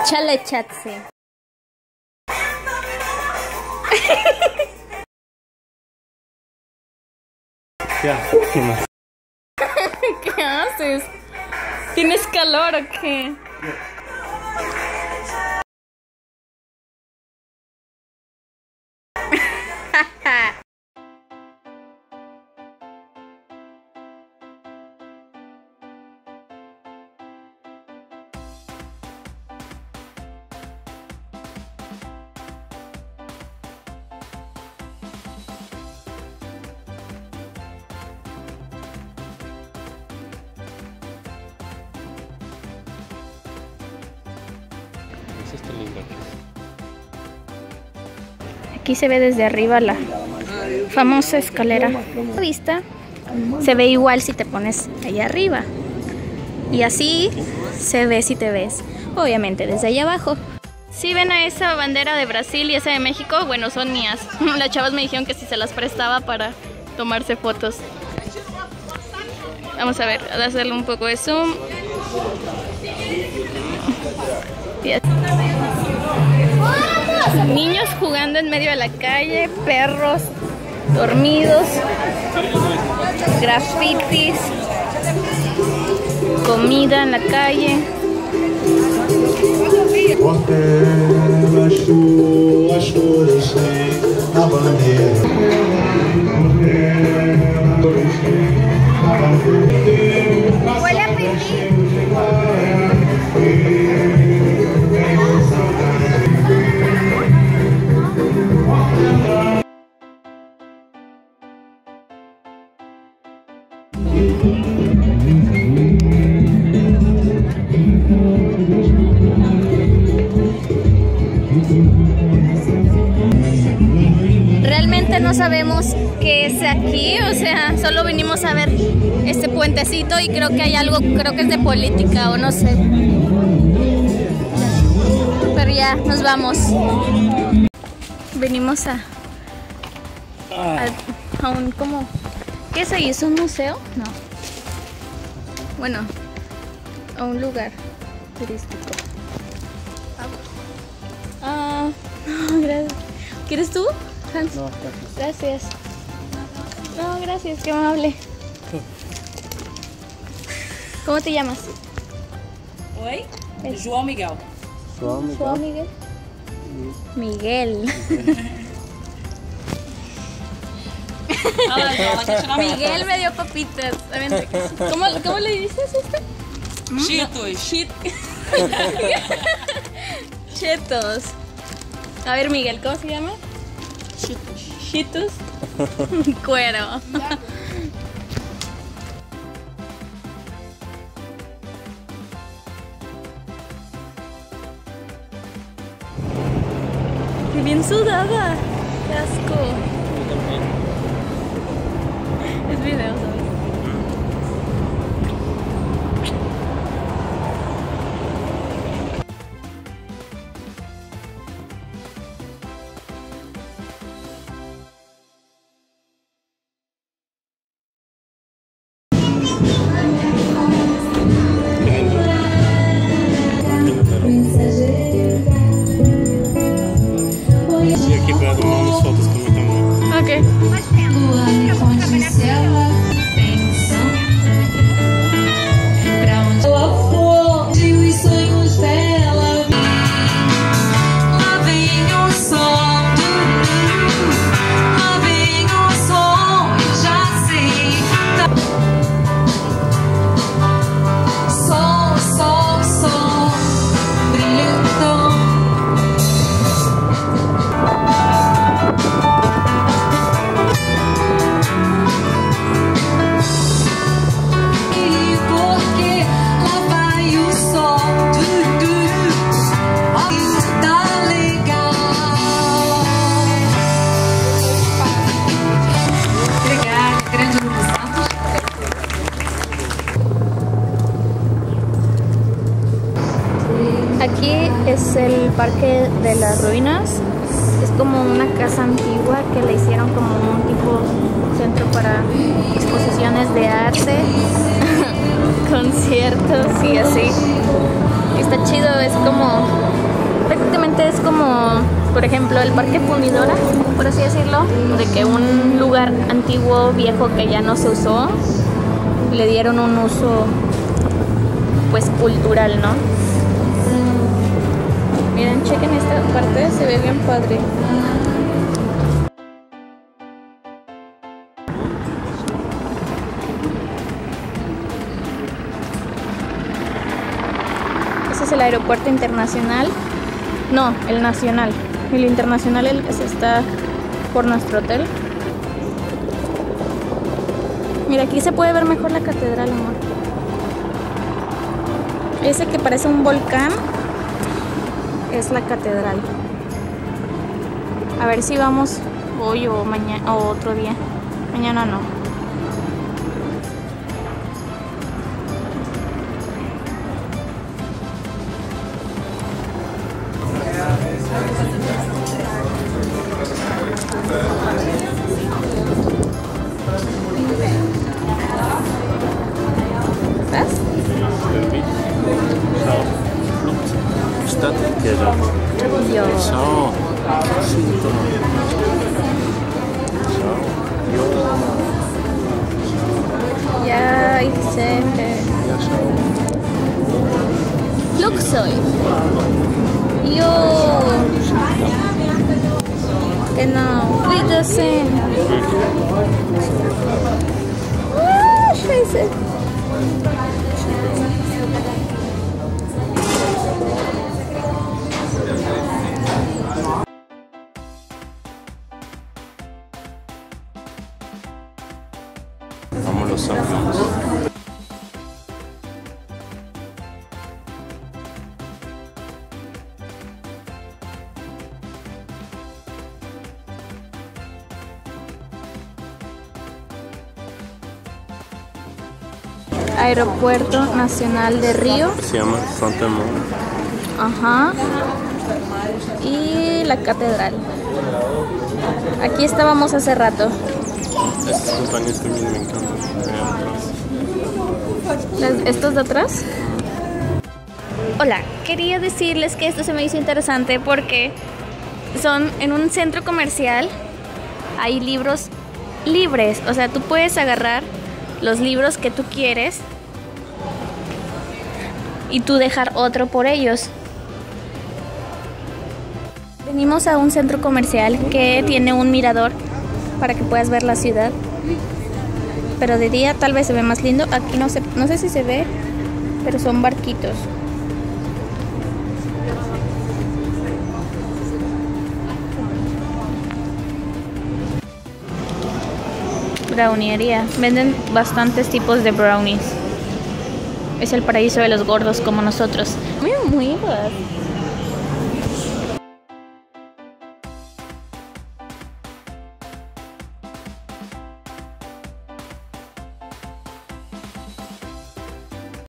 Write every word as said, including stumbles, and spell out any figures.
Chale chatse. Ya, ¿qué más? ¿Qué haces? ¿Tienes calor o qué? Está lindo. Aquí se ve desde arriba la famosa escalera. La vista se ve igual si te pones allá arriba. Y así se ve si te ves, obviamente, desde allá abajo. Si ven a esa bandera de Brasil y esa de México, bueno, son mías. Las chavas me dijeron que si se las prestaba para tomarse fotos. Vamos a ver, a hacerle un poco de zoom. Yes. Niños jugando en medio de la calle, perros dormidos, grafitis, comida en la calle. Huele a pipí. Realmente no sabemos qué es aquí, o sea, solo vinimos a ver este puentecito y creo que hay algo, creo que es de política o no sé. Pero ya, nos vamos. Venimos a, a, a un como... ¿Qué es ahí? ¿Es un museo? No. Bueno, a un lugar turístico. Ah, no, gracias. ¿Quieres tú, Hans? No, gracias. Gracias. No, gracias, qué amable. ¿Cómo te llamas? Oi? Es- João Miguel. João Miguel. João Miguel. Miguel. Ah, ela quer tirar Miguel me dio papitas. ¿Cómo, cómo le dices esto? Cheetos. Shit. Chetos. A ver, Miguel, ¿cómo se llama? Cheetos. Chetos. Cuero. Qué bien sudada. Qué asco. Es video, ¿sabes? E aqui para tomar umas fotos com a minha câmera. Ok. Aquí es el Parque de las Ruinas. Es como una casa antigua que le hicieron como un tipo centro para exposiciones de arte, conciertos y así. Está chido, es como Prácticamente es como, por ejemplo, el Parque Fundidora, por así decirlo, de que un lugar antiguo, viejo, que ya no se usó, le dieron un uso, pues, cultural, ¿no? Miren, chequen esta parte, se ve bien padre. Ese es el aeropuerto internacional. No, el nacional. El internacional es el que se está por nuestro hotel. Mira, aquí se puede ver mejor la catedral, amor. Ese que parece un volcán es la catedral. A ver si vamos hoy o mañana o otro día. Mañana no. ¿Vas? Stadtkeller. Yo. Zo. Super. Zo. Ja, ich sehe. Ja, zo. Flugzeug. Jo. Genau. Wiedersehen. Ah, scheiße. Vamos los ángeles. Aeropuerto Nacional de Río. Se llama Fontainebleau. Ajá. Y la catedral. Aquí estábamos hace rato. Estas montañas también me encantan. Las- ¿Estos de atrás? Hola, quería decirles que esto se me hizo interesante porque son en un centro comercial. Hay libros libres, o sea, tú puedes agarrar los libros que tú quieres y tú dejar otro por ellos. Venimos a un centro comercial que tiene un mirador para que puedas ver la ciudad, pero de día tal vez se ve más lindo. Aquí no sé, no sé si se ve, pero son barquitos. Browniería. Venden bastantes tipos de brownies. Es el paraíso de los gordos como nosotros. Muy, muy